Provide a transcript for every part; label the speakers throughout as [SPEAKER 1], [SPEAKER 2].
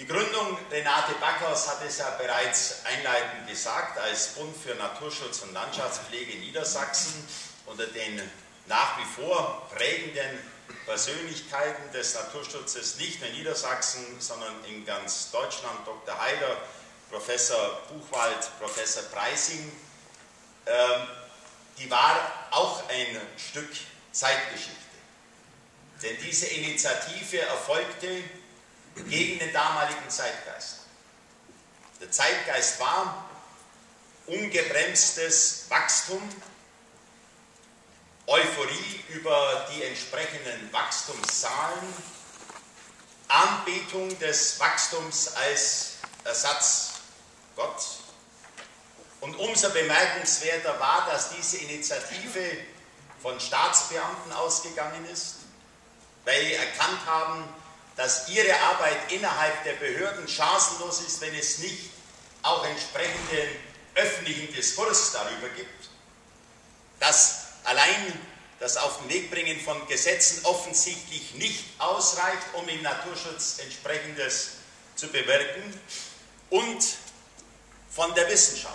[SPEAKER 1] Die Gründung, Renate Backhaus hat es ja bereits einleitend gesagt, als Bund für Naturschutz und Landschaftspflege Niedersachsen unter den nach wie vor prägenden Persönlichkeiten des Naturschutzes, nicht nur in Niedersachsen, sondern in ganz Deutschland, Dr. Haider, Professor Buchwald, Professor Preissing, die war auch ein Stück Zeitgeschichte. Denn diese Initiative erfolgte gegen den damaligen Zeitgeist. Der Zeitgeist war ungebremstes Wachstum, Euphorie über die entsprechenden Wachstumszahlen, Anbetung des Wachstums als Ersatzgott. Und umso bemerkenswerter war, dass diese Initiative von Staatsbeamten ausgegangen ist, weil sie erkannt haben, dass ihre Arbeit innerhalb der Behörden chancenlos ist, wenn es nicht auch entsprechenden öffentlichen Diskurs darüber gibt, dass allein das Auf den Weg bringen von Gesetzen offensichtlich nicht ausreicht, um im Naturschutz entsprechendes zu bewirken, und von der Wissenschaft.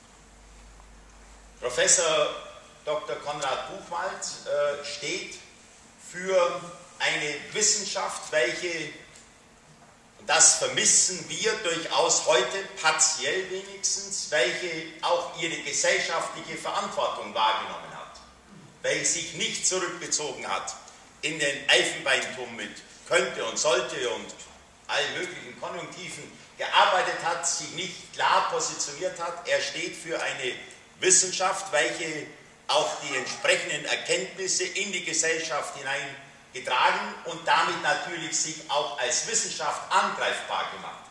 [SPEAKER 1] Professor Dr. Konrad Buchwald steht für eine Wissenschaft, welche, und das vermissen wir durchaus heute, partiell wenigstens, welche auch ihre gesellschaftliche Verantwortung wahrgenommen hat, welche sich nicht zurückgezogen hat in den Elfenbeinturm mit könnte und sollte und allen möglichen Konjunktiven gearbeitet hat, sich nicht klar positioniert hat. Er steht für eine Wissenschaft, welche auch die entsprechenden Erkenntnisse in die Gesellschaft hineingetragen und damit natürlich sich auch als Wissenschaft angreifbar gemacht hat.